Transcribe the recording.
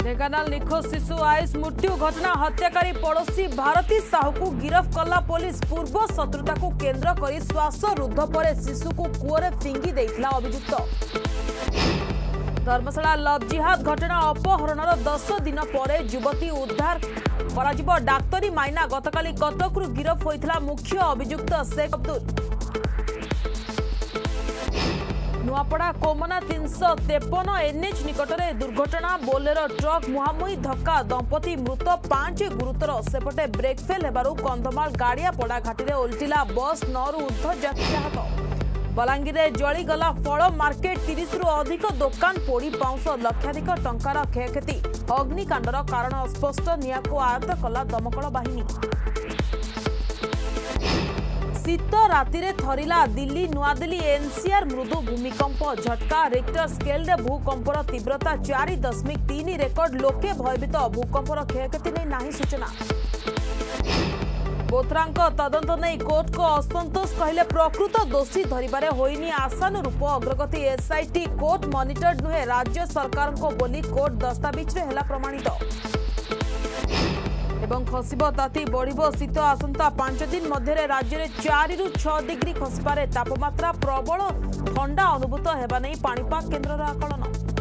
ढेंकानाल निखोज शिशु आयुष मृत्यु घटना हत्याकारी पड़ोशी भारती साहू को गिरफ कला पुलिस। पूर्व शत्रुता को केंद्र कर श्वास रुद्ध पर शिशु को कूअरे फिंगी देइथिला अभियुक्त। धर्मशाला लव जिहाद घटना अपहरणर 10 दिन पर युवती उद्धार करा डाक्तरी माइना गतकाली कटकरू गिरफ होइथिला मुख्य अभियुक्त शेख अब्दुल। नुआपड़ा कोमना 353 एनएच निकटरे दुर्घटना बोलेरो ट्रक मुहांमुही धक्का दंपति मृत 5 गुरुतर सेपटे ब्रेक फेल हेबारु कंधमाल गाड़िया पड़ा घाटी उल्टिला बस 9 ऊर्ध्व यात्री आहत। बलांगीर जलीगला फल मार्केट 30 रु अधिक दुकान पोड़ी पाउंश लक्षाधिक टंकार क्षयक्षति। अग्निकांडर कारण अस्पष्ट निया को आयत्त कला दमकल बाहिनी। शीत राति थरिला दिल्ली नुआदिल्ली एनसीआर मृदु भूमिकंप झटका रिक्टर स्केल रे भूकंपर तीव्रता 4.3 रेकर्ड लोके भयभीत भूकंपर क्षयक्षति नहीं नाही सूचना। बोथरांक तदंत नहीं कोर्ट को असंतोष कहले प्रकृत दोषी धरिबारे होइनी आशानुरूप अग्रगति। एसआईटी कोर्ट मॉनिटर्ड नुहे राज्य सरकार को बोली कोर्ट दस्तावेज रे हेला प्रमाणित। एवं खसिबो ताती बढ़िबो शीत आसंता 5 दिन मध्य राज्य में 4 रु 6 डिग्री खसिबारे तापमात्रा प्रबल ठंडा अनुभूत हेबा नहीं पाणीपाग केन्द्र आकलन।